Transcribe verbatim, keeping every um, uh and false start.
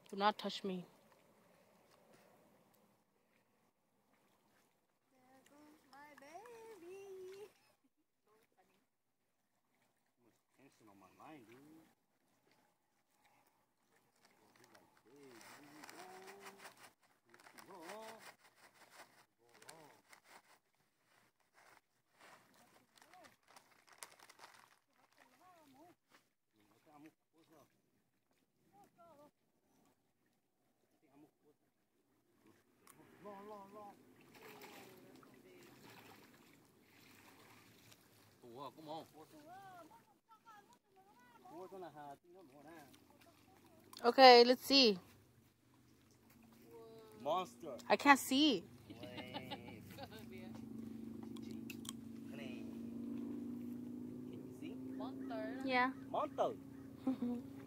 Do not touch me. There goes my baby. So funny. Too much tension on my line, dude. Ủa, có mông. Okay, let's see. Monster. I can't see. Can you see? Monster. Yeah. Monster.